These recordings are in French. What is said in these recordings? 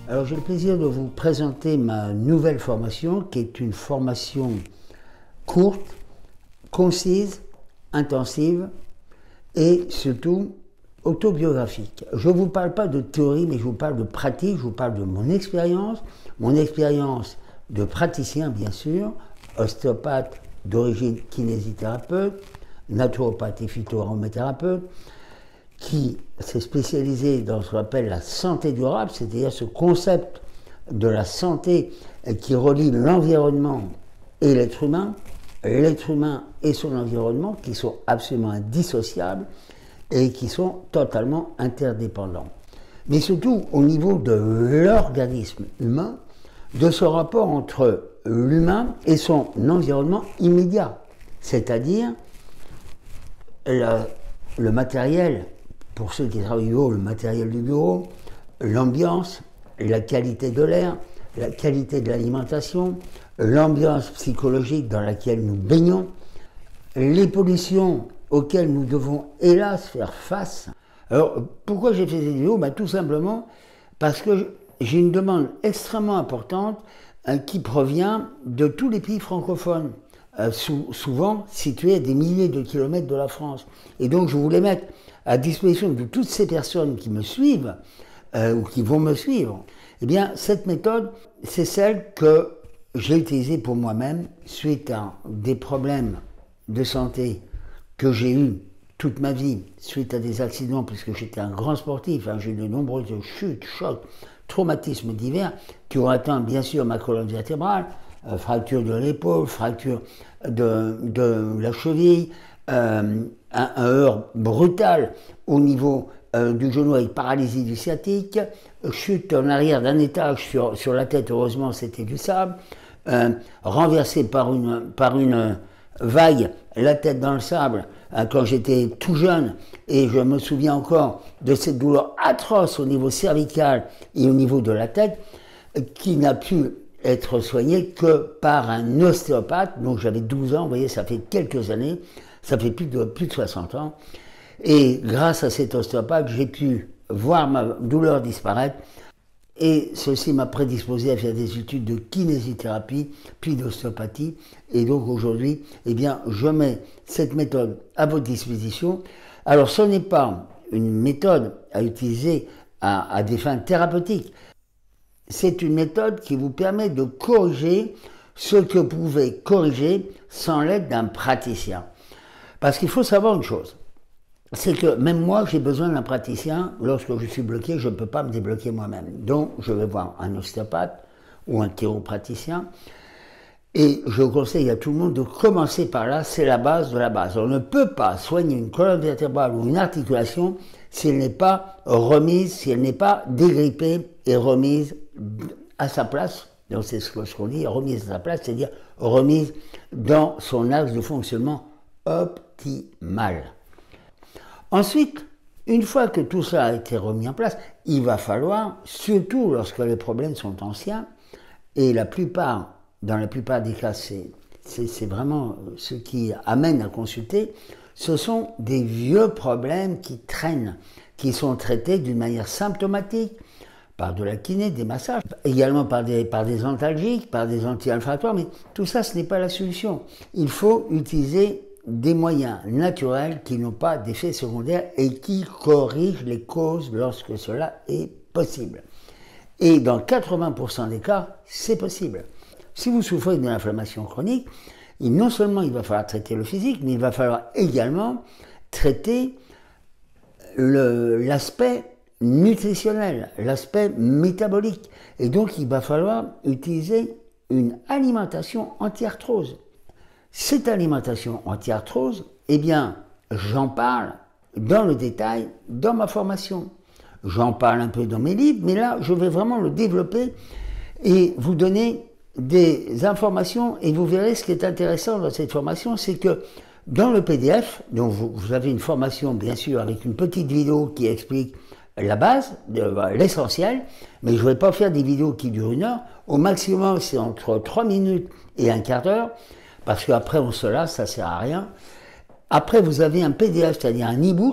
Alors j'ai le plaisir de vous présenter ma nouvelle formation qui est une formation courte, concise, intensive et surtout autobiographique. Je ne vous parle pas de théorie mais je vous parle de pratique, je vous parle de mon expérience de praticien bien sûr, ostéopathe d'origine kinésithérapeute, naturopathe et phytoaromathérapeute, qui s'est spécialisé dans ce qu'on appelle la santé durable, c'est-à-dire ce concept de la santé qui relie l'environnement et l'être humain et son environnement, qui sont absolument indissociables et qui sont totalement interdépendants. Mais surtout au niveau de l'organisme humain, de ce rapport entre l'humain et son environnement immédiat, c'est-à-dire le matériel. Pour ceux qui travaillent au bureau, le matériel du bureau, l'ambiance, la qualité de l'air, la qualité de l'alimentation, l'ambiance psychologique dans laquelle nous baignons, les pollutions auxquelles nous devons hélas faire face. Alors pourquoi j'ai fait cette vidéo? Tout simplement parce que j'ai une demande extrêmement importante qui provient de tous les pays francophones, souvent situés à des milliers de kilomètres de la France. Et donc je voulais mettre à disposition de toutes ces personnes qui me suivent ou qui vont me suivre, eh bien cette méthode, c'est celle que j'ai utilisée pour moi-même suite à des problèmes de santé que j'ai eus toute ma vie, suite à des accidents, puisque j'étais un grand sportif, j'ai eu de nombreuses chutes, chocs, traumatismes divers qui ont atteint bien sûr ma colonne vertébrale, fracture de l'épaule, fracture de la cheville, un heurt brutal au niveau du genou avec paralysie du sciatique, chute en arrière d'un étage sur la tête, heureusement c'était du sable, renversé par une vague, la tête dans le sable, quand j'étais tout jeune, et je me souviens encore de cette douleur atroce au niveau cervical et au niveau de la tête, qui n'a pu être soignée que par un ostéopathe. Donc j'avais 12 ans, vous voyez, ça fait quelques années, ça fait plus de 60 ans, et grâce à cet ostéopathe, j'ai pu voir ma douleur disparaître, et ceci m'a prédisposé à faire des études de kinésithérapie, puis d'ostéopathie, et donc aujourd'hui, eh bien, je mets cette méthode à votre disposition. Alors ce n'est pas une méthode à utiliser à des fins thérapeutiques, c'est une méthode qui vous permet de corriger ce que vous pouvez corriger sans l'aide d'un praticien. Parce qu'il faut savoir une chose, c'est que même moi, j'ai besoin d'un praticien. Lorsque je suis bloqué, je ne peux pas me débloquer moi-même. Donc, je vais voir un ostéopathe ou un chiropraticien. Et je conseille à tout le monde de commencer par là, c'est la base de la base. On ne peut pas soigner une colonne vertébrale ou une articulation si elle n'est pas remise, si elle n'est pas dégrippée et remise à sa place. Donc, c'est ce qu'on dit, remise à sa place, c'est-à-dire remise dans son axe de fonctionnement optimal. Ensuite, une fois que tout ça a été remis en place, il va falloir, surtout lorsque les problèmes sont anciens, et dans la plupart des cas, c'est vraiment ce qui amène à consulter, ce sont des vieux problèmes qui traînent, qui sont traités d'une manière symptomatique, par de la kiné, des massages, également par des antalgiques, par des anti-inflammatoires, mais tout ça, ce n'est pas la solution. Il faut utiliser des moyens naturels qui n'ont pas d'effets secondaires et qui corrigent les causes lorsque cela est possible. Et dans 80% des cas, c'est possible. Si vous souffrez d'une inflammation chronique, non seulement il va falloir traiter le physique, mais il va falloir également traiter l'aspect nutritionnel, l'aspect métabolique. Et donc il va falloir utiliser une alimentation anti-arthrose. Cette alimentation anti-arthrose, eh bien, j'en parle dans le détail dans ma formation. J'en parle un peu dans mes livres, mais là, je vais vraiment le développer et vous donner des informations. Et vous verrez ce qui est intéressant dans cette formation, c'est que dans le PDF, donc vous avez une formation, bien sûr, avec une petite vidéo qui explique la base, l'essentiel, mais je ne vais pas faire des vidéos qui durent 1 heure. Au maximum, c'est entre 3 minutes et un quart d'heure. Parce qu'après on se lasse, ça ne sert à rien. Après, vous avez un PDF, c'est-à-dire un e-book,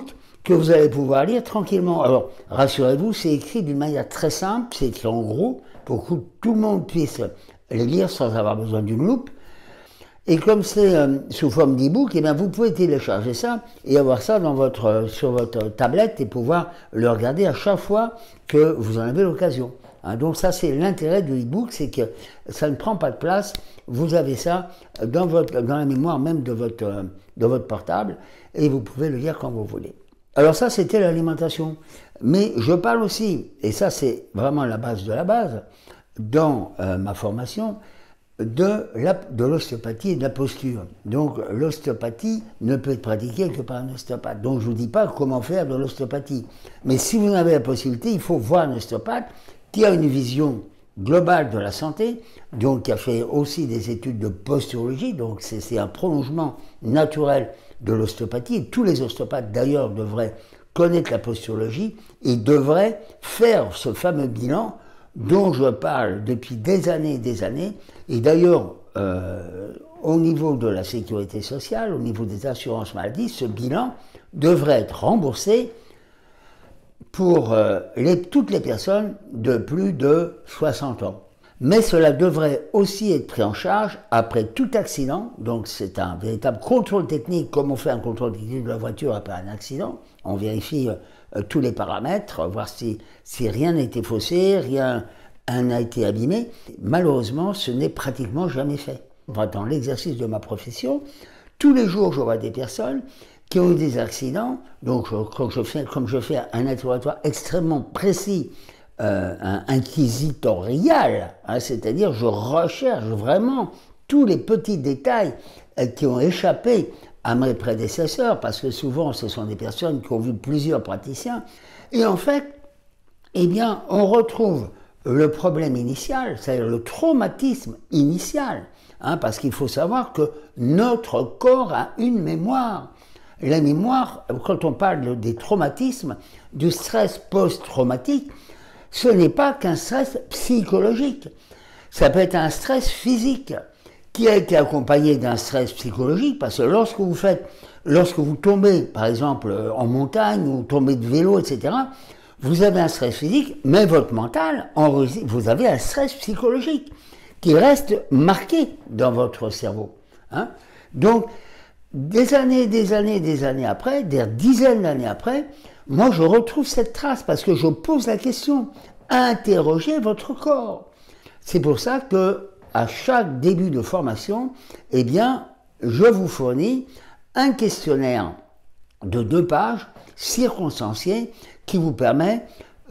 que vous allez pouvoir lire tranquillement. Alors, rassurez-vous, c'est écrit d'une manière très simple, c'est écrit en gros, pour que tout le monde puisse les lire sans avoir besoin d'une loupe. Et comme c'est sous forme d'e-book, eh bien vous pouvez télécharger ça et avoir ça sur votre tablette et pouvoir le regarder à chaque fois que vous en avez l'occasion. Hein, donc ça, c'est l'intérêt de l'e-book, c'est que ça ne prend pas de place. Vous avez ça dans la mémoire même de votre portable et vous pouvez le lire quand vous voulez. Alors ça, c'était l'alimentation. Mais je parle aussi, et ça c'est vraiment la base de la base, dans ma formation, de l'ostéopathie et de la posture. Donc l'ostéopathie ne peut être pratiquée que par un ostéopathe. Donc je ne vous dis pas comment faire de l'ostéopathie. Mais si vous en avez la possibilité, il faut voir un ostéopathe qui a une vision globale de la santé, donc qui a fait aussi des études de posturologie, donc c'est un prolongement naturel de l'ostéopathie. Et tous les ostéopathes d'ailleurs devraient connaître la posturologie et devraient faire ce fameux bilan dont je parle depuis des années, et d'ailleurs, au niveau de la sécurité sociale, au niveau des assurances maladie, ce bilan devrait être remboursé pour toutes les personnes de plus de 60 ans. Mais cela devrait aussi être pris en charge après tout accident, donc c'est un véritable contrôle technique, comme on fait un contrôle technique de la voiture après un accident. On vérifie tous les paramètres, voir si rien n'a été faussé, rien n'a été abîmé. Malheureusement, ce n'est pratiquement jamais fait. Dans l'exercice de ma profession, tous les jours, je vois des personnes qui ont eu des accidents. Donc, comme je fais un interrogatoire extrêmement précis, inquisitorial, hein, c'est-à-dire je recherche vraiment tous les petits détails qui ont échappé à mes prédécesseurs, parce que souvent, ce sont des personnes qui ont vu plusieurs praticiens. Et en fait, eh bien, on retrouve le problème initial, c'est-à-dire le traumatisme initial, hein, parce qu'il faut savoir que notre corps a une mémoire. La mémoire, quand on parle des traumatismes, du stress post-traumatique, ce n'est pas qu'un stress psychologique. Ça peut être un stress physique qui a été accompagné d'un stress psychologique, parce que lorsque vous tombez, par exemple, en montagne, ou tombez de vélo, etc., vous avez un stress physique, mais votre mental, vous avez un stress psychologique qui reste marqué dans votre cerveau. Hein. Donc, des années après, des dizaines d'années après, moi je retrouve cette trace parce que je pose la question, interrogez votre corps. C'est pour ça que à chaque début de formation, eh bien, je vous fournis un questionnaire de 2 pages circonstancié qui vous permet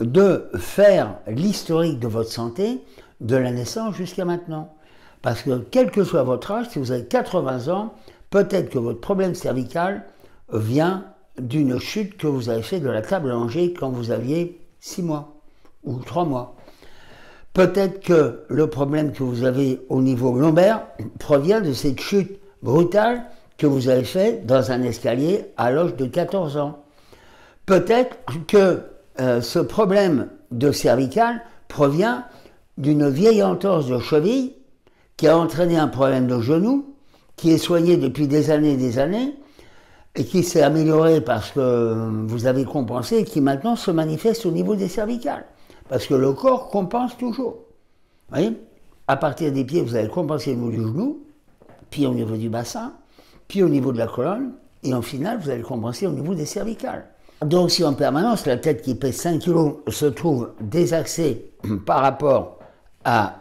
de faire l'historique de votre santé de la naissance jusqu'à maintenant. Parce que quel que soit votre âge, si vous avez 80 ans, peut-être que votre problème cervical vient d'une chute que vous avez fait de la table à manger quand vous aviez 6 mois ou 3 mois. Peut-être que le problème que vous avez au niveau lombaire provient de cette chute brutale que vous avez fait dans un escalier à l'âge de 14 ans. Peut-être que ce problème de cervical provient d'une vieille entorse de cheville qui a entraîné un problème de genou, qui est soigné depuis des années, et qui s'est amélioré parce que vous avez compensé, et qui maintenant se manifeste au niveau des cervicales. Parce que le corps compense toujours. Vous voyez ? À partir des pieds, vous allez compenser au niveau du genou, puis au niveau du bassin, puis au niveau de la colonne, et en finale, vous allez compenser au niveau des cervicales. Donc si en permanence, la tête qui pèse 5 kg se trouve désaxée par rapport à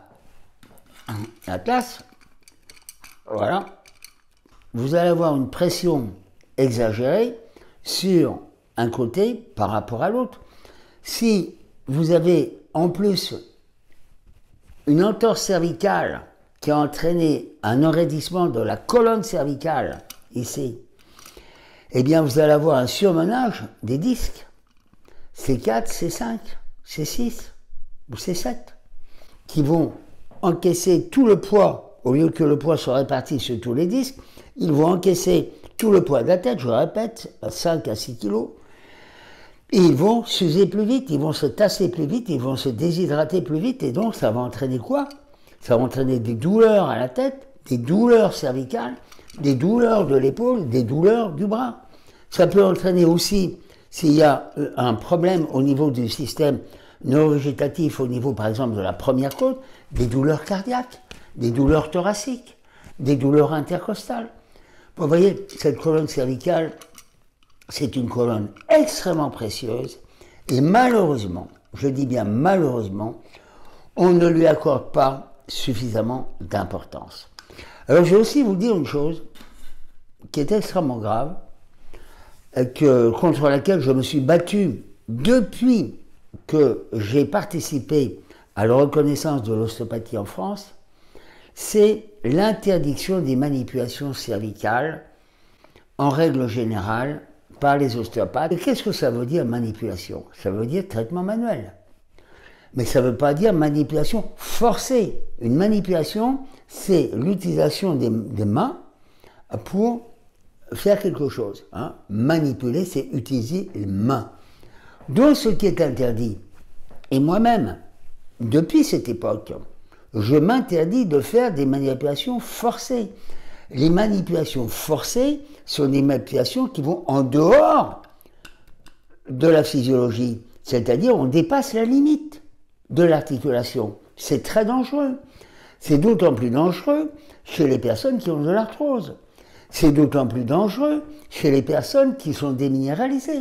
la classe, voilà, vous allez avoir une pression exagérée sur un côté par rapport à l'autre. Si vous avez en plus une entorse cervicale qui a entraîné un enraidissement de la colonne cervicale, ici, eh bien vous allez avoir un surmenage des disques, C4, C5, C6 ou C7, qui vont encaisser tout le poids, au lieu que le poids soit réparti sur tous les disques, ils vont encaisser tout le poids de la tête, je répète, 5 à 6 kg, et ils vont s'user plus vite, ils vont se tasser plus vite, ils vont se déshydrater plus vite, et donc ça va entraîner quoi? Ça va entraîner des douleurs à la tête, des douleurs cervicales, des douleurs de l'épaule, des douleurs du bras. Ça peut entraîner aussi, s'il y a un problème au niveau du système neurovégétatif, au niveau par exemple de la première côte, des douleurs cardiaques, des douleurs thoraciques, des douleurs intercostales. Vous voyez, cette colonne cervicale, c'est une colonne extrêmement précieuse et malheureusement, je dis bien malheureusement, on ne lui accorde pas suffisamment d'importance. Alors je vais aussi vous dire une chose qui est extrêmement grave, contre laquelle je me suis battu depuis que j'ai participé à la reconnaissance de l'ostéopathie en France, c'est l'interdiction des manipulations cervicales, en règle générale, par les ostéopathes. Et qu'est-ce que ça veut dire manipulation? Ça veut dire traitement manuel. Mais ça ne veut pas dire manipulation forcée. Une manipulation, c'est l'utilisation des mains pour faire quelque chose. Hein. Manipuler, c'est utiliser les mains. Donc ce qui est interdit, et moi-même, depuis cette époque, je m'interdis de faire des manipulations forcées. Les manipulations forcées sont des manipulations qui vont en dehors de la physiologie, c'est-à-dire on dépasse la limite de l'articulation. C'est très dangereux. C'est d'autant plus dangereux chez les personnes qui ont de l'arthrose. C'est d'autant plus dangereux chez les personnes qui sont déminéralisées.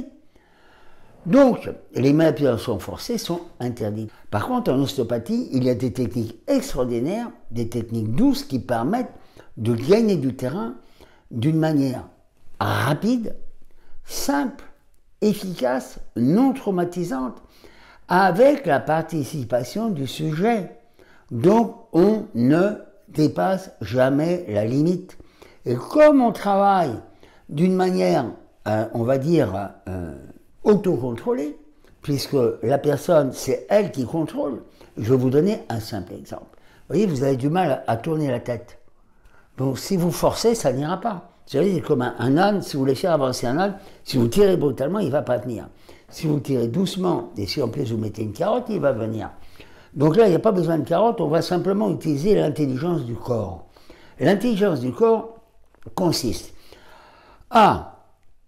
Donc, les manipulations forcées sont interdites. Par contre, en ostéopathie, il y a des techniques extraordinaires, des techniques douces qui permettent de gagner du terrain d'une manière rapide, simple, efficace, non traumatisante, avec la participation du sujet. Donc, on ne dépasse jamais la limite. Et comme on travaille d'une manière, on va dire, autocontrôlée, puisque la personne, c'est elle qui contrôle, je vais vous donner un simple exemple. Vous voyez, vous avez du mal à tourner la tête. Donc, si vous forcez, ça n'ira pas. Vous savez, c'est comme un âne, si vous voulez faire avancer un âne, si vous tirez brutalement, il ne va pas venir. Si vous tirez doucement, et si en plus vous mettez une carotte, il va venir. Donc là, il n'y a pas besoin de carotte, on va simplement utiliser l'intelligence du corps. L'intelligence du corps consiste à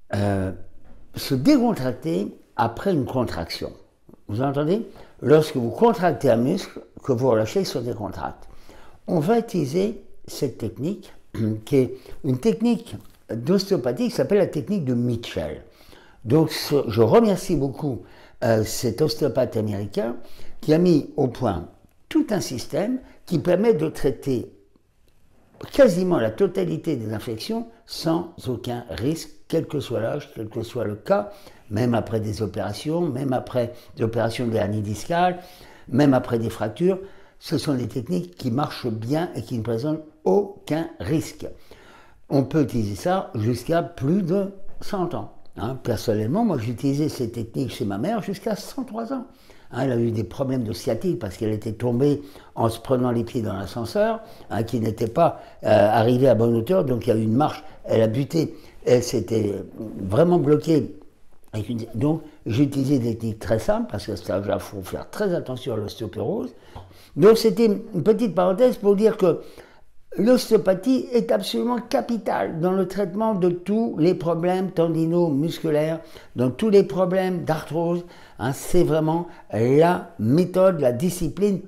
se décontracter après une contraction. Vous entendez? Lorsque vous contractez un muscle, que vous relâchez, il se décontracte. On va utiliser cette technique, qui est une technique d'ostéopathie qui s'appelle la technique de Mitchell. Donc je remercie beaucoup cet ostéopathe américain qui a mis au point tout un système qui permet de traiter quasiment la totalité des infections sans aucun risque, quel que soit l'âge, quel que soit le cas, même après des opérations, même après des opérations de hernie discale, même après des fractures. Ce sont des techniques qui marchent bien et qui ne présentent aucun risque. On peut utiliser ça jusqu'à plus de 100 ans. Hein. Personnellement, moi j'ai utilisé ces techniques chez ma mère jusqu'à 103 ans. Hein, elle a eu des problèmes de sciatique parce qu'elle était tombée en se prenant les pieds dans l'ascenseur, hein, qui n'était pas arrivée à bonne hauteur, donc il y a eu une marche, elle a buté, elle s'était vraiment bloquée. Donc j'ai utilisé des techniques très simples, parce que ça, il faut faire très attention à l'ostéoporose. Donc c'était une petite parenthèse pour dire que l'ostéopathie est absolument capitale dans le traitement de tous les problèmes tendino-musculaires, dans tous les problèmes d'arthrose. Hein, c'est vraiment la méthode, la discipline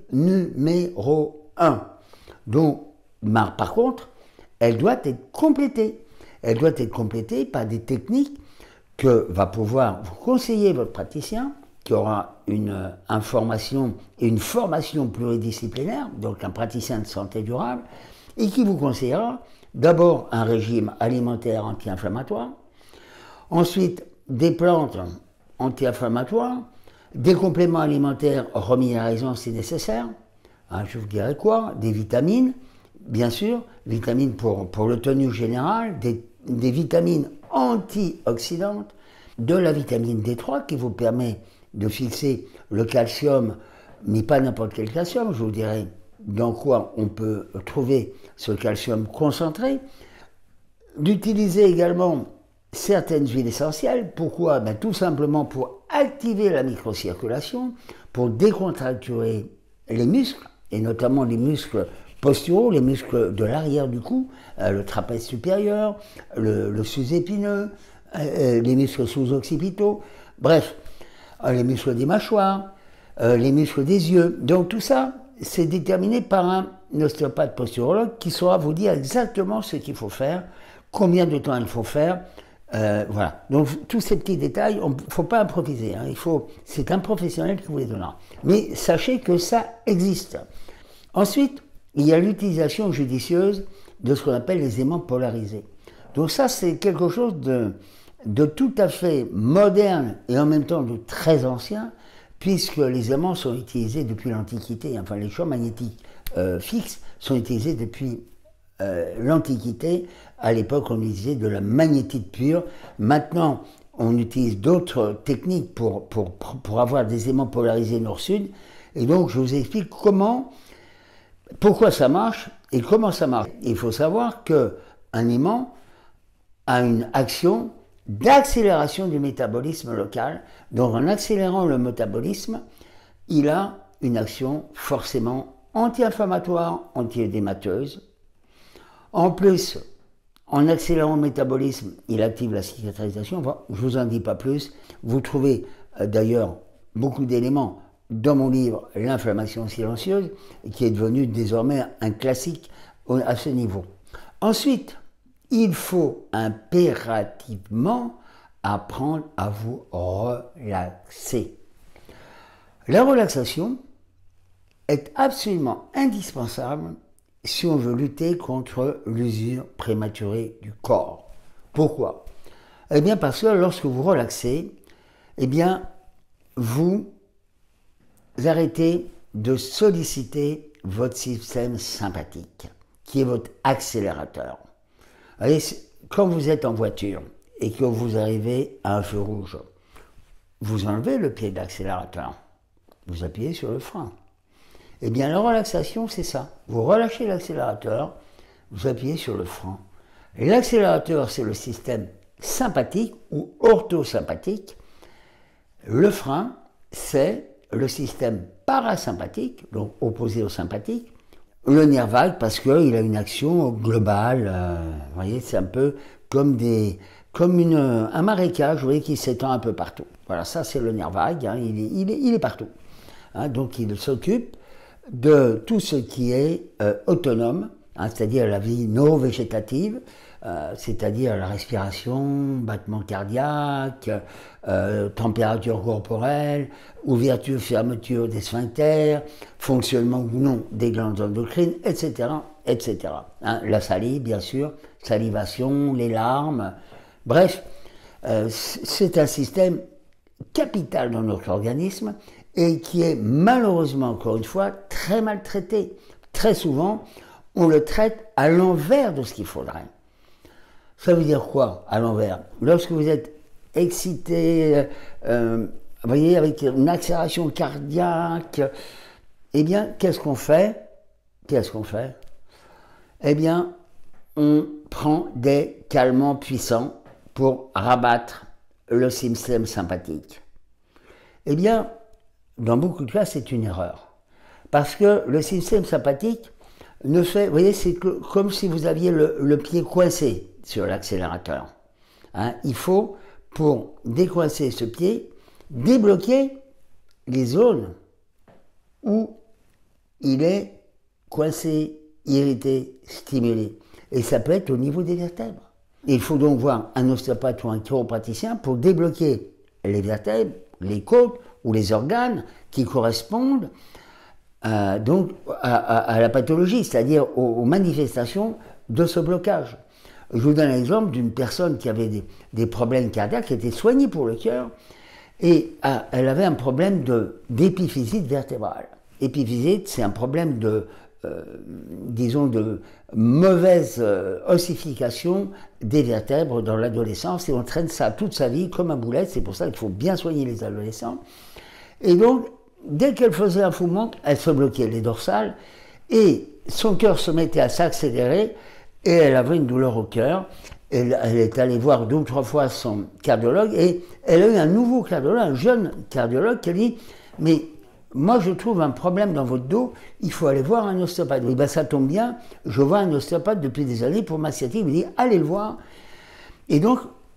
numéro 1. Donc, par contre, elle doit être complétée. Elle doit être complétée par des techniques que va pouvoir vous conseiller votre praticien, qui aura une information et une formation pluridisciplinaire, donc un praticien de santé durable, et qui vous conseillera d'abord un régime alimentaire anti-inflammatoire, ensuite des plantes anti-inflammatoires, des compléments alimentaires reminéralisants si nécessaire, hein, je vous dirai quoi, des vitamines, bien sûr, vitamines pour le tonus général, des vitamines antioxydantes, de la vitamine D3 qui vous permet de fixer le calcium, mais pas n'importe quel calcium, je vous dirai dans quoi on peut trouver ce calcium concentré, d'utiliser également certaines huiles essentielles. Pourquoi? Ben, tout simplement pour activer la microcirculation, pour décontracturer les muscles, et notamment les muscles posturaux, les muscles de l'arrière du cou, le trapèze supérieur, le sus-épineux, les muscles sous-occipitaux, bref, les muscles des mâchoires, les muscles des yeux. Donc tout ça, c'est déterminé par un ostéopathe posturologue qui saura vous dire exactement ce qu'il faut faire, combien de temps il faut faire. Voilà. Donc tous ces petits détails, il ne faut pas improviser. Hein. C'est un professionnel qui vous les donnera. Mais sachez que ça existe. Ensuite, il y a l'utilisation judicieuse de ce qu'on appelle les aimants polarisés. Donc ça, c'est quelque chose de tout à fait moderne et en même temps de très ancien, puisque les aimants sont utilisés depuis l'Antiquité. Enfin, les champs magnétiques fixes sont utilisés depuis l'Antiquité. À l'époque, on utilisait de la magnétite pure. Maintenant, on utilise d'autres techniques pour avoir des aimants polarisés nord-sud. Et donc, je vous explique pourquoi ça marche et comment ça marche. Il faut savoir qu'un aimant a une action d'accélération du métabolisme local. Donc, en accélérant le métabolisme, il a une action forcément anti-inflammatoire, anti-édémateuse. En plus, en accélérant le métabolisme, il active la cicatrisation. Enfin, je ne vous en dis pas plus. Vous trouvez d'ailleurs beaucoup d'éléments dans mon livre « L'inflammation silencieuse » qui est devenu désormais un classique à ce niveau. Ensuite, il faut impérativement apprendre à vous relaxer. La relaxation est absolument indispensable si on veut lutter contre l'usure prématurée du corps. Pourquoi? Eh bien parce que lorsque vous relaxez, eh bien vous arrêtez de solliciter votre système sympathique, qui est votre accélérateur. Allez, quand vous êtes en voiture et que vous arrivez à un feu rouge, vous enlevez le pied de l'accélérateur, vous appuyez sur le frein. Eh bien, la relaxation, c'est ça. Vous relâchez l'accélérateur, vous appuyez sur le frein. L'accélérateur, c'est le système sympathique ou orthosympathique. Le frein, c'est le système parasympathique, donc opposé au sympathique. Le nerf vague, parce qu'il a une action globale. Vous voyez, c'est un peu comme un marécage, vous voyez, qui s'étend un peu partout. Voilà, ça, c'est le nerf vague. Hein, il est partout. Hein, donc, il s'occupe de tout ce qui est autonome, hein, c'est-à-dire la vie neurovégétative, c'est-à-dire la respiration, battement cardiaque, température corporelle, ouverture, fermeture des sphincters, fonctionnement ou non des glandes endocrines, etc. etc. Hein, la salive, bien sûr, salivation, les larmes, bref, c'est un système capital dans notre organisme et qui est malheureusement, encore une fois, très mal traité. Très souvent, on le traite à l'envers de ce qu'il faudrait. Ça veut dire quoi, à l'envers? Lorsque vous êtes excité, vous voyez, avec une accélération cardiaque, eh bien, qu'est-ce qu'on fait? Eh bien, on prend des calmants puissants pour rabattre le système sympathique. Eh bien, dans beaucoup de cas, c'est une erreur. Parce que le système sympathique ne fait... Vous voyez, c'est comme si vous aviez le pied coincé sur l'accélérateur. Hein, il faut, pour décoincer ce pied, débloquer les zones où il est coincé, irrité, stimulé. Et ça peut être au niveau des vertèbres. Il faut donc voir un ostéopathe ou un chiropraticien pour débloquer les vertèbres, les côtes ou les organes qui correspondent donc à la pathologie, c'est-à-dire aux manifestations de ce blocage. Je vous donne l'exemple d'une personne qui avait des problèmes cardiaques, qui était soignée pour le cœur, et elle avait un problème d'épiphysite vertébrale. Épiphysite, c'est un problème disons, de mauvaise ossification des vertèbres dans l'adolescence, et on traîne ça toute sa vie comme un boulet. C'est pour ça qu'il faut bien soigner les adolescents. Et donc, dès qu'elle faisait un mouvement, elle se bloquait les dorsales, et son cœur se mettait à s'accélérer, et elle avait une douleur au cœur. Elle est allée voir 2 ou 3 fois son cardiologue, et elle a eu un nouveau cardiologue, un jeune cardiologue, qui a dit « Mais moi, je trouve un problème dans votre dos, il faut aller voir un ostéopathe. » Oui, ben ça tombe bien, je vois un ostéopathe depuis des années pour ma sciatique. Il me dit « Allez le voir. » Et donc,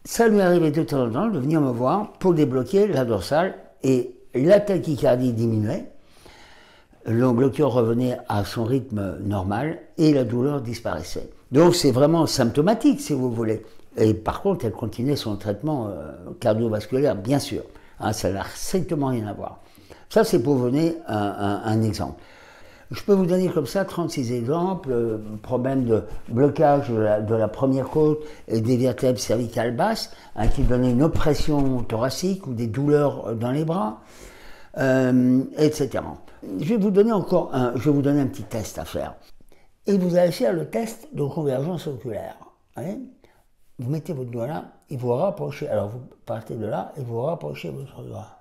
ça lui arrivait de temps en temps de venir me voir pour débloquer la dorsale et la tachycardie diminuait, le cœur revenait à son rythme normal et la douleur disparaissait. Donc c'est vraiment symptomatique si vous voulez. Et par contre, elle continuait son traitement cardiovasculaire, bien sûr. Hein, ça n'a strictement rien à voir. Ça, c'est pour vous donner un exemple. Je peux vous donner comme ça 36 exemples, problème de blocage de la première côte et des vertèbres cervicales basses, hein, qui donnaient une oppression thoracique ou des douleurs dans les bras, etc. Je vais vous donner un petit test à faire. Et vous allez faire le test de convergence oculaire. Hein. Vous mettez votre doigt là et vous rapprochez. Alors vous partez de là et vous rapprochez votre doigt.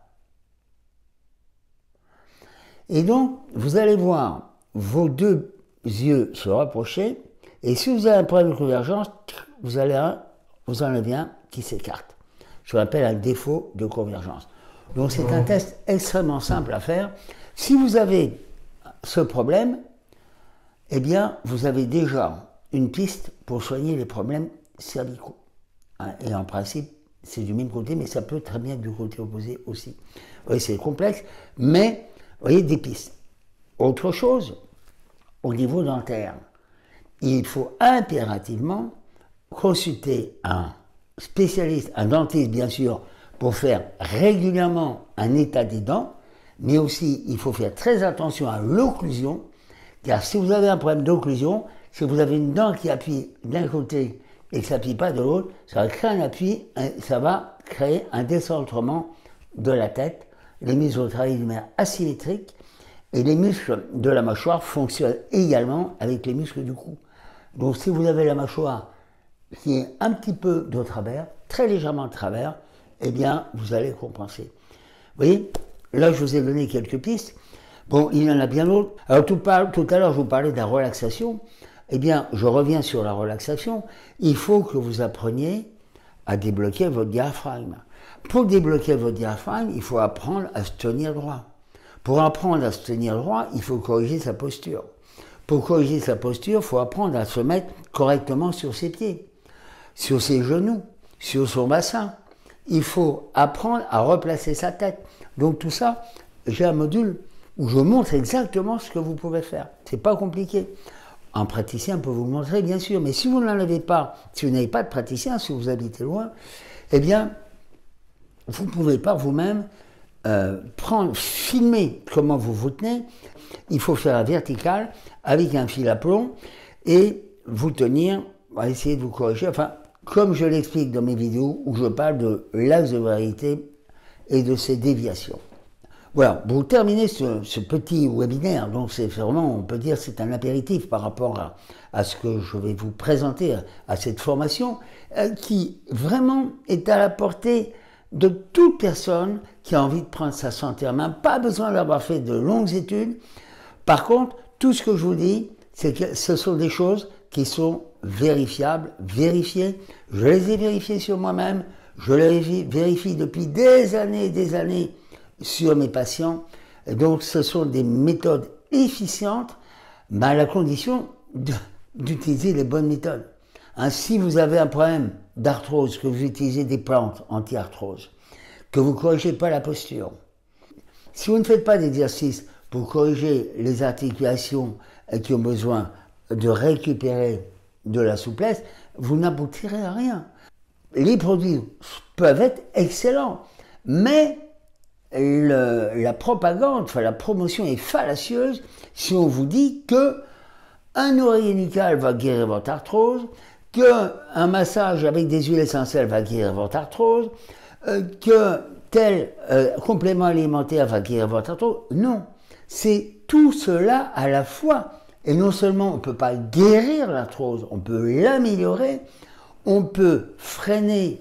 Et donc, vous allez voir vos deux yeux se rapprocher. Et si vous avez un problème de convergence, vous en avez un qui s'écarte. Ce qu'on appelle un défaut de convergence. Donc c'est un test extrêmement simple à faire. Si vous avez ce problème, eh bien, vous avez déjà une piste pour soigner les problèmes cervicaux. Et en principe, c'est du même côté, mais ça peut très bien être du côté opposé aussi. Vous voyez, c'est complexe, mais vous voyez, des pistes. Autre chose, au niveau dentaire, il faut impérativement consulter un spécialiste, un dentiste bien sûr, pour faire régulièrement un état des dents, mais aussi il faut faire très attention à l'occlusion, car si vous avez un problème d'occlusion, si vous avez une dent qui appuie d'un côté et que ça n'appuie pas de l'autre, ça va créer un appui, ça va créer un décentrement de la tête, les muscles au travail lunaire asymétriques, et les muscles de la mâchoire fonctionnent également avec les muscles du cou. Donc si vous avez la mâchoire qui est un petit peu de travers, très légèrement de travers, eh bien vous allez compenser. Vous voyez, là je vous ai donné quelques pistes. Bon, il y en a bien d'autres. Alors tout à l'heure je vous parlais de la relaxation. Eh bien, je reviens sur la relaxation. Il faut que vous appreniez à débloquer votre diaphragme. Pour débloquer votre diaphragme, il faut apprendre à se tenir droit. Pour apprendre à se tenir droit, il faut corriger sa posture. Pour corriger sa posture, il faut apprendre à se mettre correctement sur ses pieds, sur ses genoux, sur son bassin. Il faut apprendre à replacer sa tête. Donc tout ça, j'ai un module où je montre exactement ce que vous pouvez faire. C'est pas compliqué. Un praticien peut vous le montrer, bien sûr, mais si vous n'en avez pas, si vous n'avez pas de praticien, si vous habitez loin, eh bien, vous ne pouvez pas vous-même filmer comment vous vous tenez. Il faut faire la verticale avec un fil à plomb et vous tenir, on va essayer de vous corriger, enfin, comme je l'explique dans mes vidéos où je parle de l'axe de vérité et de ses déviations. Voilà, pour terminer ce petit webinaire, donc c'est vraiment, on peut dire, c'est un apéritif par rapport à ce que je vais vous présenter, à cette formation, qui vraiment est à la portée de toute personne qui a envie de prendre sa santé en main. Pas besoin d'avoir fait de longues études. Par contre, tout ce que je vous dis, c'est que ce sont des choses qui sont vérifiables, vérifiées. Je les ai vérifiées sur moi-même, je les vérifie depuis des années sur mes patients. Et donc ce sont des méthodes efficientes, mais à la condition d'utiliser les bonnes méthodes. Hein, si vous avez un problème d'arthrose, que vous utilisez des plantes anti-arthrose, que vous ne corrigez pas la posture, si vous ne faites pas d'exercice pour corriger les articulations qui ont besoin de récupérer de la souplesse, vous n'aboutirez à rien. Les produits peuvent être excellents, mais la propagande, enfin la promotion est fallacieuse si on vous dit que un oreiller nucal va guérir votre arthrose, qu'un massage avec des huiles essentielles va guérir votre arthrose, que tel complément alimentaire va guérir votre arthrose. Non, c'est tout cela à la fois. Et non seulement on ne peut pas guérir l'arthrose, on peut l'améliorer, on peut freiner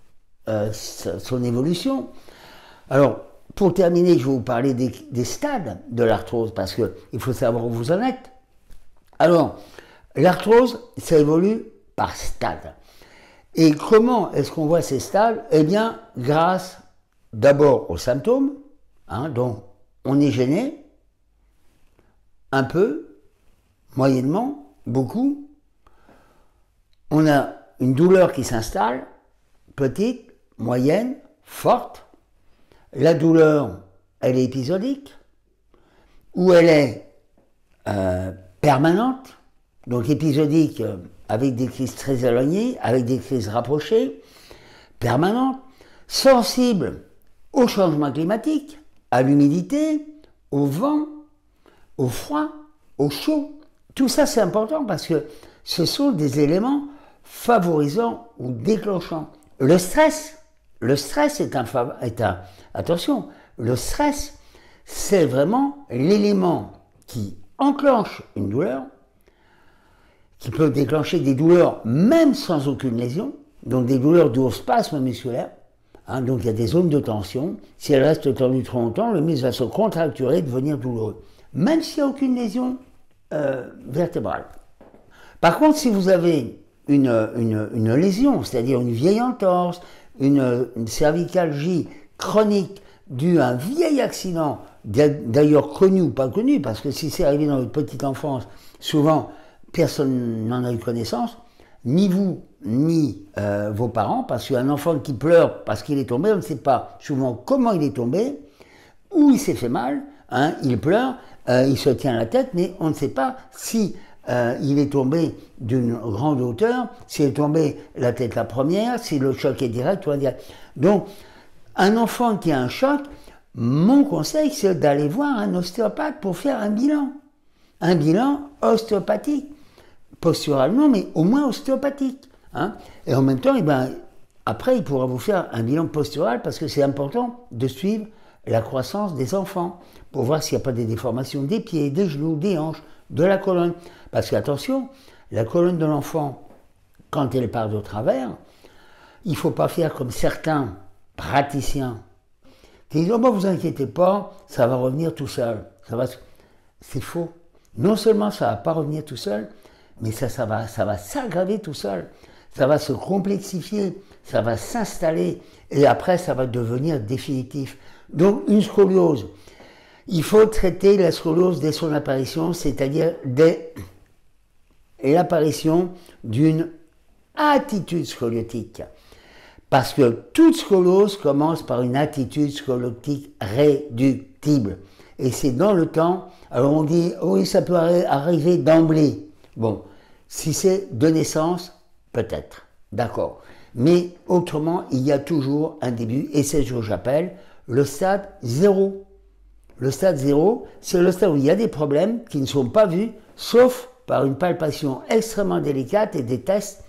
son évolution. Alors, pour terminer, je vais vous parler des stades de l'arthrose, parce qu'il faut savoir où vous en êtes. Alors, l'arthrose, ça évolue par stade. Et comment est-ce qu'on voit ces stades? Eh bien, grâce d'abord aux symptômes, hein, donc on est gêné, un peu, moyennement, beaucoup. On a une douleur qui s'installe, petite, moyenne, forte. La douleur, elle est épisodique, ou elle est permanente, donc épisodique avec des crises très éloignées, avec des crises rapprochées, permanentes, sensible au changement climatique, à l'humidité, au vent, au froid, au chaud. Tout ça, c'est important parce que ce sont des éléments favorisants ou déclenchants. Le stress attention, le stress, c'est vraiment l'élément qui enclenche une douleur, qui peut déclencher des douleurs même sans aucune lésion, donc des douleurs dus au spasme musculaire. Hein, donc il y a des zones de tension. Si elles restent tendues trop longtemps, le muscle va se contracturer et devenir douloureux, même s'il n'y a aucune lésion vertébrale. Par contre, si vous avez une lésion, c'est-à-dire une vieille entorse, une cervicalgie chronique due à un vieil accident, d'ailleurs connu ou pas connu, parce que si c'est arrivé dans votre petite enfance, souvent personne n'en a eu connaissance, ni vous, ni vos parents, parce qu'un enfant qui pleure parce qu'il est tombé, on ne sait pas souvent comment il est tombé, où il s'est fait mal, hein, il pleure, il se tient la tête, mais on ne sait pas si il est tombé d'une grande hauteur, s'il est tombé la tête la première, si le choc est direct ou indirect. Donc, un enfant qui a un choc, mon conseil, c'est d'aller voir un ostéopathe pour faire un bilan ostéopathique. Postural non, mais au moins ostéopathique. Hein. Et en même temps, après, il pourra vous faire un bilan postural parce que c'est important de suivre la croissance des enfants pour voir s'il n'y a pas des déformations des pieds, des genoux, des hanches, de la colonne. Parce qu'attention, la colonne de l'enfant, quand elle part de travers, il ne faut pas faire comme certains praticiens qui disent « Oh, ben, vous inquiétez pas, ça va revenir tout seul. » C'est faux. Non seulement ça ne va pas revenir tout seul, mais ça va s'aggraver tout seul. Ça va se complexifier, ça va s'installer, et après ça va devenir définitif. Donc une scoliose, il faut traiter la scoliose dès son apparition, c'est-à-dire dès l'apparition d'une attitude scoliotique. Parce que toute scoliose commence par une attitude scoliotique réductible. Et c'est dans le temps, alors on dit, oui, ça peut arriver d'emblée. Bon, si c'est de naissance, peut-être, d'accord. Mais autrement, il y a toujours un début, et c'est ce que j'appelle le stade 0. Le stade 0, c'est le stade où il y a des problèmes qui ne sont pas vus, sauf par une palpation extrêmement délicate et des tests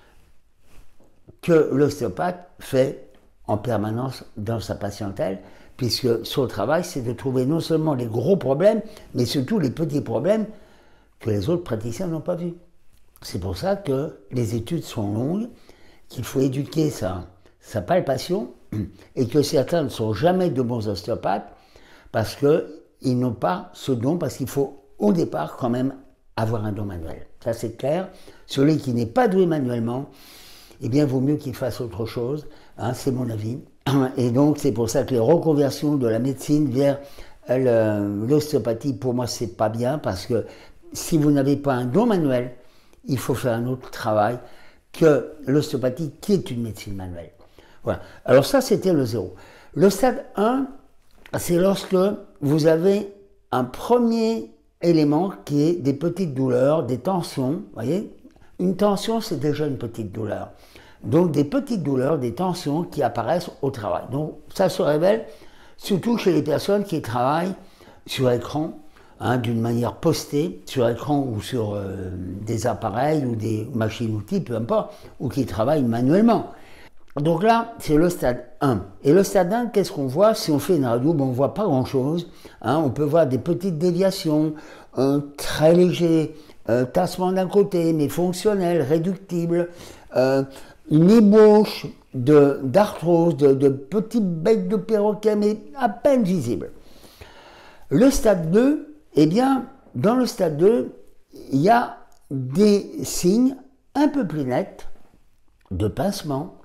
que l'ostéopathe fait en permanence dans sa patientèle, puisque son travail, c'est de trouver non seulement les gros problèmes, mais surtout les petits problèmes que les autres praticiens n'ont pas vus. C'est pour ça que les études sont longues, qu'il faut éduquer sa palpation, et que certains ne sont jamais de bons ostéopathes, parce qu'ils n'ont pas ce don, parce qu'il faut au départ quand même avoir un don manuel. Ça c'est clair. Celui qui n'est pas doué manuellement, eh bien vaut mieux qu'il fasse autre chose, hein, c'est mon avis. Et donc c'est pour ça que les reconversions de la médecine vers l'ostéopathie, pour moi c'est pas bien, parce que si vous n'avez pas un don manuel, il faut faire un autre travail que l'ostéopathie qui est une médecine manuelle. Voilà. Alors ça c'était le 0. Le stade 1, c'est lorsque vous avez un premier élément qui est des petites douleurs, des tensions, voyez. Une tension, c'est déjà une petite douleur. Donc des petites douleurs, des tensions qui apparaissent au travail. Donc ça se révèle surtout chez les personnes qui travaillent sur écran, hein, d'une manière postée, sur écran ou sur des appareils ou des machines-outils, peu importe, ou qui travaillent manuellement. Donc là, c'est le stade 1. Et le stade 1, qu'est-ce qu'on voit? Si on fait une radio, bon, on ne voit pas grand-chose. Hein, on peut voir des petites déviations, très légers, tassement d'un côté, mais fonctionnel, réductible, une ébauche d'arthrose, de petits becs de perroquet, mais à peine visibles. Le stade 2, eh bien, dans le stade 2, il y a des signes un peu plus nets de pincement,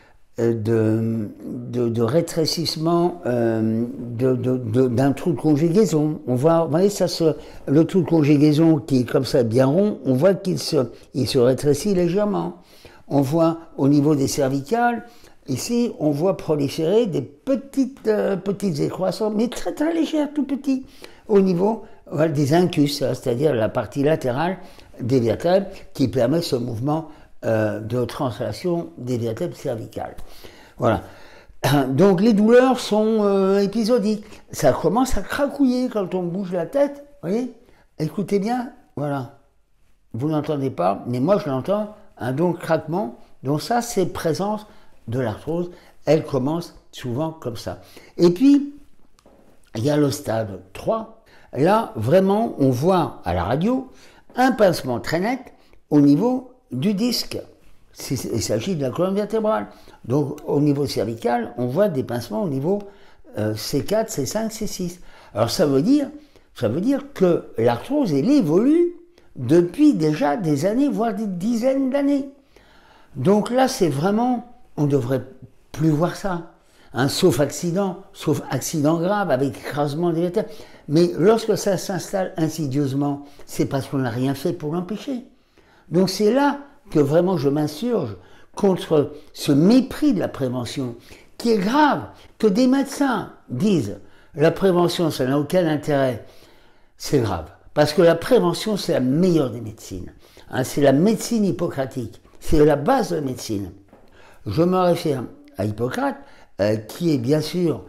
de rétrécissement d'un trou de conjugaison. On voit, vous voyez, le trou de conjugaison qui est comme ça bien rond, on voit qu'il se rétrécit légèrement. On voit au niveau des cervicales Ici, on voit proliférer des petites excroissances, mais très très légères, tout petits, au niveau des incus, c'est-à-dire la partie latérale des vertèbres qui permet ce mouvement de translation des vertèbres cervicales. Voilà. Donc les douleurs sont épisodiques. Ça commence à cracouiller quand on bouge la tête. Vous voyez? Écoutez bien, voilà. Vous n'entendez pas, mais moi je l'entends, donc craquement. Donc ça, c'est présence de l'arthrose. Elle commence souvent comme ça. Et puis, il y a le stade 3. Là, vraiment, on voit à la radio un pincement très net au niveau du disque. Il s'agit de la colonne vertébrale. Donc, au niveau cervical, on voit des pincements au niveau C4, C5, C6. Alors, ça veut dire que l'arthrose, elle évolue depuis déjà des années, voire des dizaines d'années. Donc là, c'est vraiment, on ne devrait plus voir ça. Sauf accident grave avec écrasement des vertèbres. Mais lorsque ça s'installe insidieusement, c'est parce qu'on n'a rien fait pour l'empêcher. Donc c'est là que vraiment je m'insurge contre ce mépris de la prévention, qui est grave, que des médecins disent la prévention, ça n'a aucun intérêt. C'est grave, parce que la prévention, c'est la meilleure des médecines. C'est la médecine hippocratique, c'est la base de la médecine. Je me réfère à Hippocrate, qui est bien sûr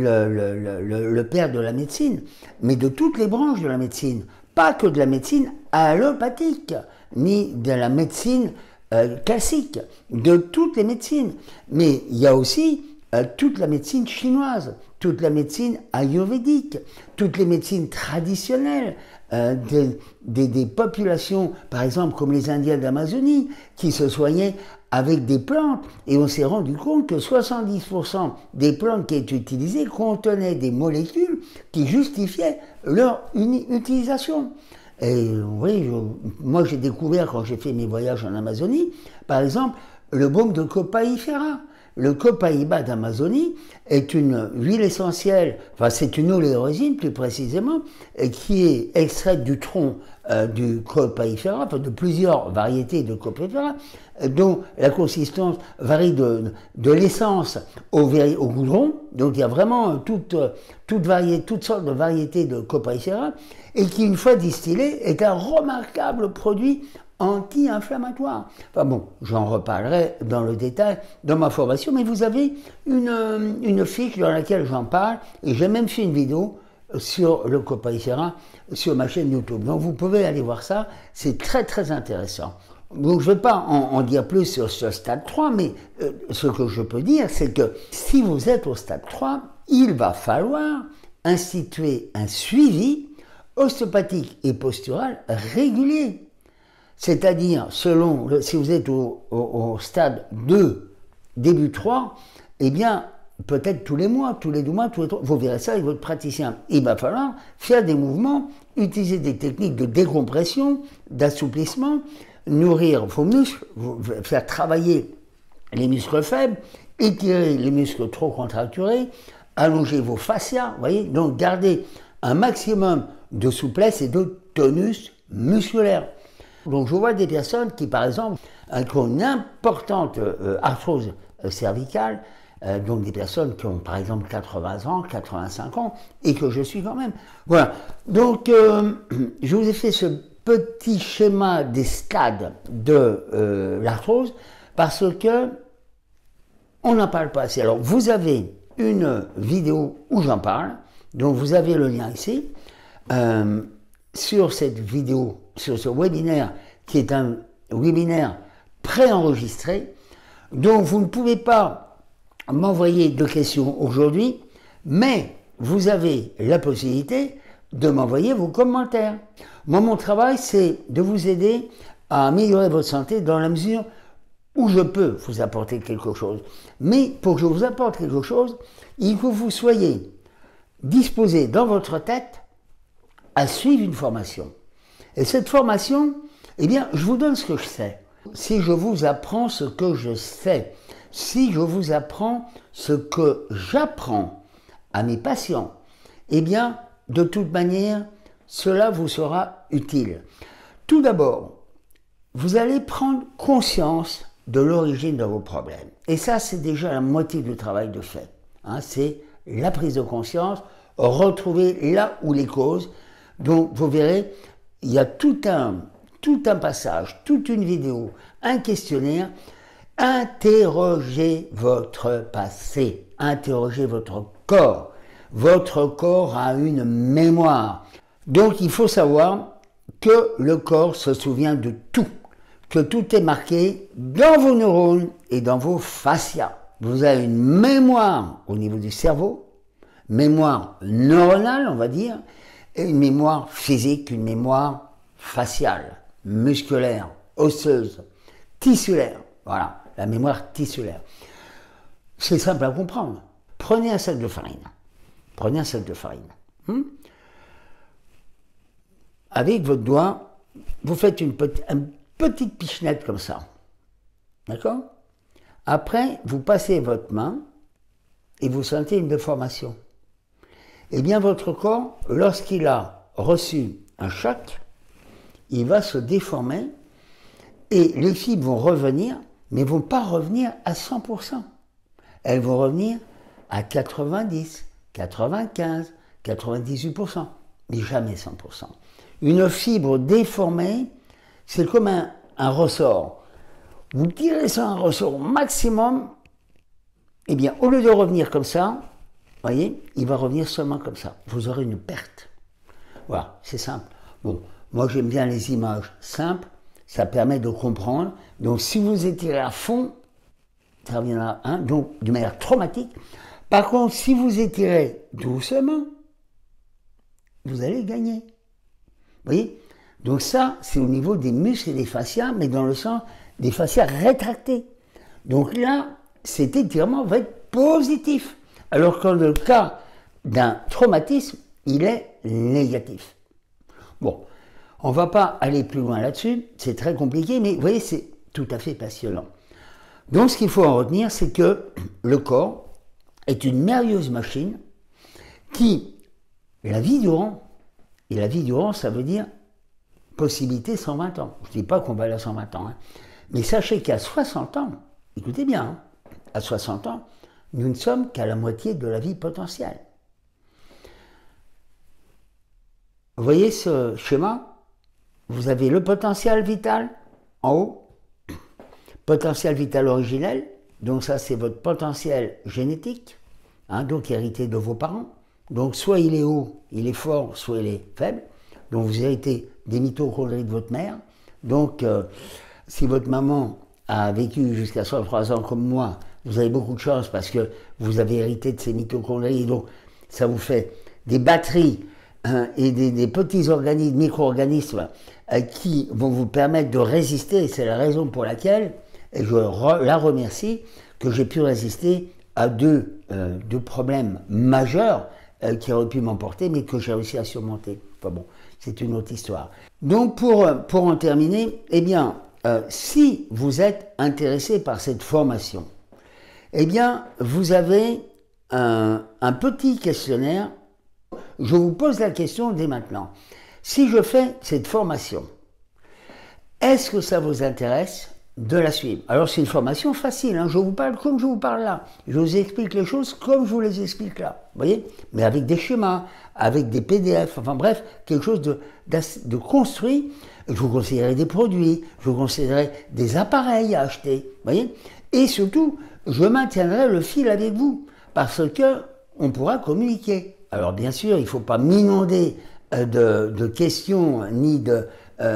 le père de la médecine, mais de toutes les branches de la médecine, pas que de la médecine allopathique, ni de la médecine classique, de toutes les médecines. Mais il y a aussi toute la médecine chinoise, toute la médecine ayurvédique, toutes les médecines traditionnelles des populations, par exemple comme les Indiens d'Amazonie, qui se soignaient avec des plantes, et on s'est rendu compte que 70% des plantes qui étaient utilisées contenaient des molécules qui justifiaient leur utilisation. Et oui, moi j'ai découvert quand j'ai fait mes voyages en Amazonie, par exemple, le baume de Copaífera. Le Copaiba d'Amazonie est une huile essentielle, enfin c'est une oléorésine plus précisément, qui est extraite du tronc du Copaífera, enfin de plusieurs variétés de Copaífera, dont la consistance varie de l'essence au goudron. Donc il y a vraiment toutes sortes de variétés de Copaífera, et qui une fois distillée est un remarquable produit anti-inflammatoire. Enfin bon, j'en reparlerai dans le détail dans ma formation, mais vous avez une fiche dans laquelle j'en parle, et j'ai même fait une vidéo sur le Copaífera sur ma chaîne YouTube. Donc vous pouvez aller voir ça, c'est très très intéressant. Donc je ne vais pas en dire plus sur ce stade 3, mais ce que je peux dire, c'est que si vous êtes au stade 3, il va falloir instituer un suivi ostéopathique et postural régulier. C'est-à-dire, si vous êtes au stade 2, début 3, eh bien, peut-être tous les mois, tous les 2 mois, tous les 3, vous verrez ça avec votre praticien. Il va falloir faire des mouvements, utiliser des techniques de décompression, d'assouplissement, nourrir vos muscles, faire travailler les muscles faibles, étirer les muscles trop contracturés, allonger vos fascias, vous voyez, donc garder un maximum de souplesse et de tonus musculaire. Donc je vois des personnes qui, par exemple, ont une importante arthrose cervicale, donc des personnes qui ont, par exemple, 80 ans, 85 ans, et que je suis quand même. Voilà. Donc je vous ai fait ce petit schéma des stades de l'arthrose, parce que on n'en parle pas assez. Alors vous avez une vidéo où j'en parle, donc vous avez le lien ici. Sur cette vidéo, sur ce webinaire, qui est un webinaire préenregistré, dont vous ne pouvez pas m'envoyer de questions aujourd'hui, mais vous avez la possibilité de m'envoyer vos commentaires. Moi, mon travail, c'est de vous aider à améliorer votre santé dans la mesure où je peux vous apporter quelque chose. Mais pour que je vous apporte quelque chose, il faut que vous soyez disposé dans votre tête à suivre une formation. Et cette formation, eh bien, je vous donne ce que je sais. Si je vous apprends ce que je sais, si je vous apprends ce que j'apprends à mes patients, eh bien, de toute manière, cela vous sera utile. Tout d'abord, vous allez prendre conscience de l'origine de vos problèmes. Et ça, c'est déjà la moitié du travail de fait. Hein, c'est la prise de conscience, retrouver là où les causes. Donc, vous verrez, il y a tout un passage, toute une vidéo, un questionnaire. Interrogez votre passé, interrogez votre corps. Votre corps a une mémoire. Donc, il faut savoir que le corps se souvient de tout, que tout est marqué dans vos neurones et dans vos fascias. Vous avez une mémoire au niveau du cerveau, mémoire neuronale, on va dire, et une mémoire physique, une mémoire faciale, musculaire, osseuse, tissulaire. Voilà, la mémoire tissulaire. C'est simple à comprendre. Prenez un sac de farine. Prenez un sac de farine. Avec votre doigt, vous faites une petite pichenette comme ça. D'accord? Après, vous passez votre main et vous sentez une déformation. Eh bien, votre corps, lorsqu'il a reçu un choc, il va se déformer et les fibres vont revenir, mais ne vont pas revenir à 100%. Elles vont revenir à 90, 95, 98%, mais jamais 100%. Une fibre déformée, c'est comme un ressort. Vous tirez sur un ressort au maximum, eh bien, au lieu de revenir comme ça, voyez, il va revenir seulement comme ça. Vous aurez une perte. Voilà, c'est simple. Bon, moi j'aime bien les images simples, ça permet de comprendre. Donc si vous étirez à fond, ça reviendra, hein, donc de manière traumatique. Par contre, si vous étirez doucement, vous allez gagner. Vous voyez? Donc ça, c'est au niveau des muscles et des fascias, mais dans le sens des fascias rétractés. Donc là, cet étirement va être positif. Alors que dans le cas d'un traumatisme, il est négatif. Bon, on ne va pas aller plus loin là-dessus, c'est très compliqué, mais vous voyez, c'est tout à fait passionnant. Donc ce qu'il faut en retenir, c'est que le corps est une merveilleuse machine qui, la vie durant, et la vie durant, ça veut dire possibilité 120 ans. Je ne dis pas qu'on va aller à 120 ans, hein. Mais sachez qu'à 60 ans, écoutez bien, hein, à 60 ans, nous ne sommes qu'à la moitié de la vie potentielle. Vous voyez ce schéma? Vous avez le potentiel vital en haut, potentiel vital originel, donc ça c'est votre potentiel génétique, hein, donc hérité de vos parents. Donc soit il est haut, il est fort, soit il est faible. Donc vous héritez des mitochondries de votre mère. Donc si votre maman a vécu jusqu'à 103 ans comme moi, vous avez beaucoup de chance parce que vous avez hérité de ces mitochondries. Et donc ça vous fait des batteries, hein, et des petits organismes, micro-organismes qui vont vous permettre de résister. Et c'est la raison pour laquelle, et je la remercie, que j'ai pu résister à deux problèmes majeurs qui auraient pu m'emporter, mais que j'ai réussi à surmonter. Enfin bon, c'est une autre histoire. Donc pour en terminer, eh bien, si vous êtes intéressé par cette formation, eh bien, vous avez un petit questionnaire. Je vous pose la question dès maintenant. Si je fais cette formation, est-ce que ça vous intéresse de la suivre? Alors c'est une formation facile, hein, je vous parle comme je vous parle là. Je vous explique les choses comme je vous les explique là. Vous voyez? Mais avec des schémas, avec des PDF, enfin bref, quelque chose de construit. Je vous conseillerai des produits, je vous conseillerai des appareils à acheter. Vous voyez? Et surtout, je maintiendrai le fil avec vous, parce que on pourra communiquer. Alors bien sûr, il ne faut pas m'inonder de questions ni de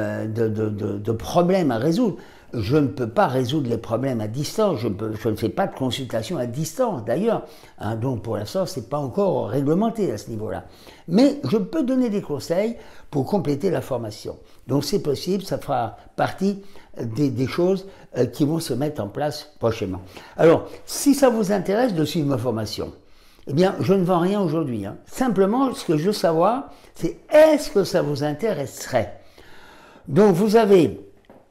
problèmes à résoudre. Je ne peux pas résoudre les problèmes à distance, je ne fais pas de consultation à distance d'ailleurs, hein, donc pour l'instant ce n'est pas encore réglementé à ce niveau-là. Mais je peux donner des conseils pour compléter la formation. Donc c'est possible, ça fera partie des choses qui vont se mettre en place prochainement. Alors, si ça vous intéresse de suivre ma formation, eh bien, je ne vends rien aujourd'hui, hein. Simplement, ce que je veux savoir, c'est est-ce que ça vous intéresserait? Donc, vous avez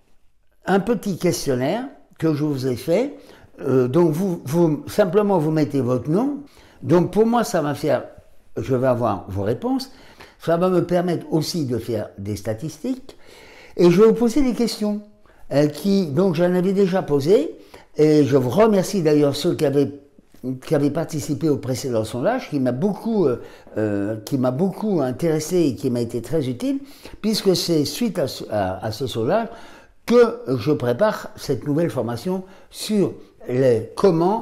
un petit questionnaire que je vous ai fait. Donc, simplement, vous mettez votre nom. Donc, pour moi, ça va faire, je vais avoir vos réponses. Ça va me permettre aussi de faire des statistiques. Et je vais vous poser des questions. donc j'en avais déjà posé, et je vous remercie d'ailleurs ceux qui avaient participé au précédent sondage, qui m'a beaucoup intéressé et qui m'a été très utile, puisque c'est suite à ce sondage que je prépare cette nouvelle formation sur comment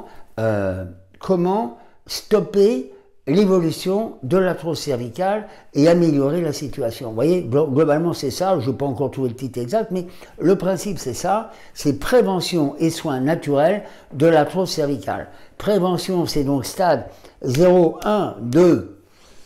stopper l'évolution de l'arthrose cervicale et améliorer la situation. Vous voyez, globalement c'est ça, je n'ai pas encore trouvé le titre exact, mais le principe c'est ça, c'est prévention et soins naturels de l'arthrose cervicale. Prévention, c'est donc stade 0, 1, 2.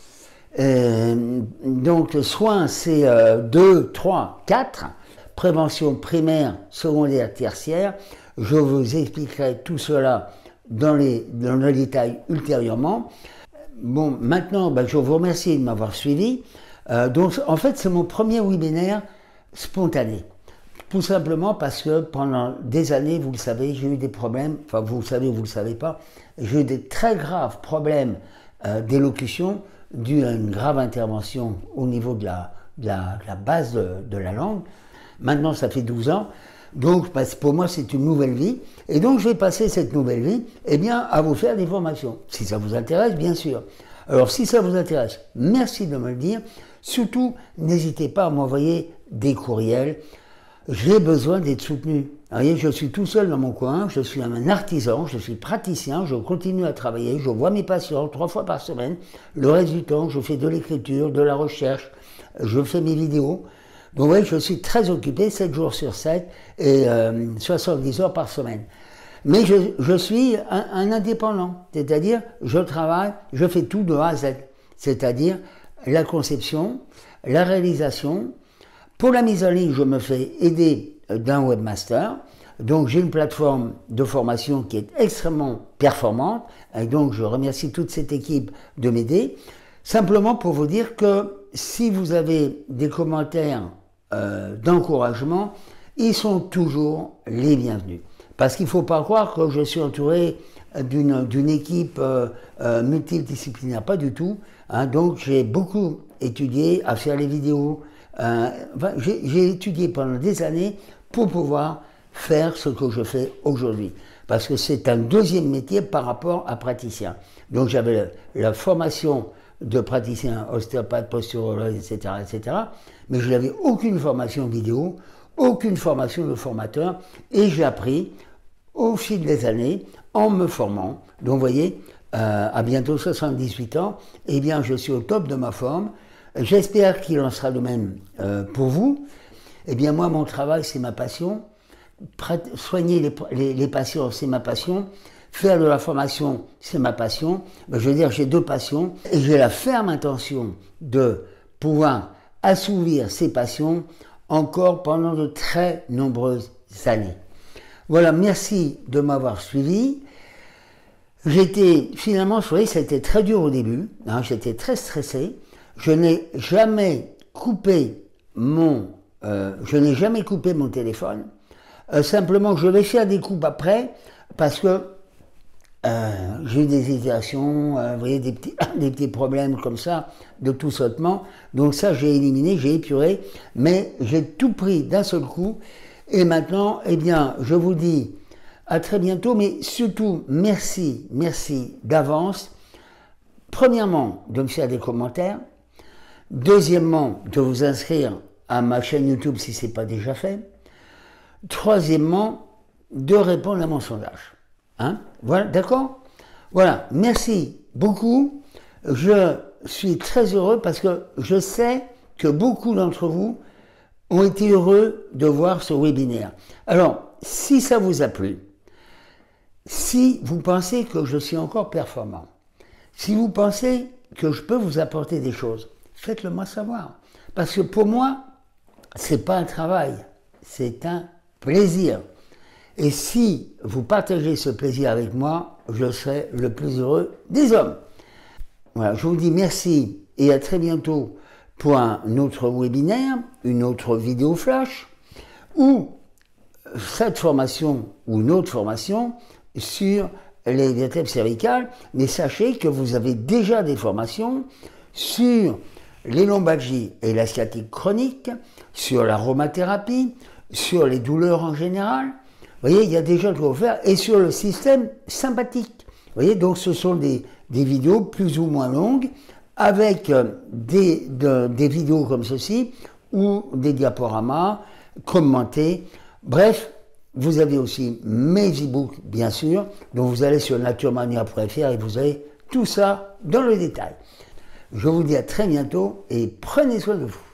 Donc soins, c'est 2, 3, 4. Prévention primaire, secondaire, tertiaire. Je vous expliquerai tout cela dans le détail ultérieurement. Bon, maintenant, je vous remercie de m'avoir suivi. Donc, en fait, c'est mon premier webinaire spontané. Tout simplement parce que pendant des années, vous le savez, j'ai eu des problèmes, enfin vous le savez ou vous ne le savez pas, j'ai eu des très graves problèmes d'élocution dus à une grave intervention au niveau de la base de la langue. Maintenant, ça fait 12 ans. Donc, pour moi, c'est une nouvelle vie. Et donc, je vais passer cette nouvelle vie, à vous faire des formations. Si ça vous intéresse, bien sûr. Alors, si ça vous intéresse, merci de me le dire. Surtout, n'hésitez pas à m'envoyer des courriels. J'ai besoin d'être soutenu. Vous voyez, je suis tout seul dans mon coin, je suis un artisan, je suis praticien, je continue à travailler, je vois mes patients 3 fois par semaine. Le reste du temps, je fais de l'écriture, de la recherche, je fais mes vidéos. Donc oui, je suis très occupé, 7 jours sur 7 et 70 heures par semaine. Mais je suis un indépendant, c'est-à-dire je travaille, je fais tout de A à Z, c'est-à-dire la conception, la réalisation. Pour la mise en ligne, je me fais aider d'un webmaster. Donc j'ai une plateforme de formation qui est extrêmement performante, et donc je remercie toute cette équipe de m'aider. Simplement pour vous dire que si vous avez des commentaires d'encouragement, ils sont toujours les bienvenus. Parce qu'il ne faut pas croire que je suis entouré d'une équipe multidisciplinaire, pas du tout. Hein. Donc j'ai beaucoup étudié à faire les vidéos. J'ai étudié pendant des années pour pouvoir faire ce que je fais aujourd'hui. Parce que c'est un deuxième métier par rapport à praticien. Donc j'avais la formation de praticien ostéopathe, posturologue, etc., etc. Mais je n'avais aucune formation vidéo, aucune formation de formateur, et j'ai appris au fil des années, en me formant. Donc vous voyez, à bientôt 78 ans, je suis au top de ma forme. J'espère qu'il en sera de même pour vous. Moi, mon travail, c'est ma passion. Soigner les patients, c'est ma passion. Faire de la formation, c'est ma passion. Je veux dire, j'ai 2 passions et j'ai la ferme intention de pouvoir assouvir ces passions encore pendant de très nombreuses années. Voilà, merci de m'avoir suivi. Finalement, vous voyez, ça a été très dur au début. Hein, j'étais très stressé. Je n'ai jamais coupé mon téléphone. Simplement, je vais faire des coupes après parce que j'ai eu des hésitations, vous voyez, des petits problèmes comme ça, de tout sautement. Donc ça, j'ai éliminé, j'ai épuré, mais j'ai tout pris d'un seul coup. Et maintenant, je vous dis à très bientôt, mais surtout, merci d'avance. Premièrement, de me faire des commentaires. Deuxièmement, de vous inscrire à ma chaîne YouTube si ce n'est pas déjà fait. Troisièmement, de répondre à mon sondage. Hein? Voilà, d'accord? Voilà, merci beaucoup. Je suis très heureux parce que je sais que beaucoup d'entre vous ont été heureux de voir ce webinaire. Alors, si ça vous a plu, si vous pensez que je suis encore performant, si vous pensez que je peux vous apporter des choses, faites-le moi savoir. Parce que pour moi, c'est pas un travail, c'est un plaisir. Et si vous partagez ce plaisir avec moi, je serai le plus heureux des hommes. Voilà, je vous dis merci et à très bientôt pour un autre webinaire, une autre vidéo flash, ou cette formation ou une autre formation sur les vertèbres cervicales. Mais sachez que vous avez déjà des formations sur les lombalgies et la sciatique chronique, sur l'aromathérapie, sur les douleurs en général. Vous voyez, il y a déjà de quoi faire. Et sur le système sympathique. Vous voyez, donc ce sont des vidéos plus ou moins longues avec des vidéos comme ceci ou des diaporamas commentés. Bref, vous avez aussi mes e-books, bien sûr, dont vous allez sur naturemania.fr et vous avez tout ça dans le détail. Je vous dis à très bientôt et prenez soin de vous.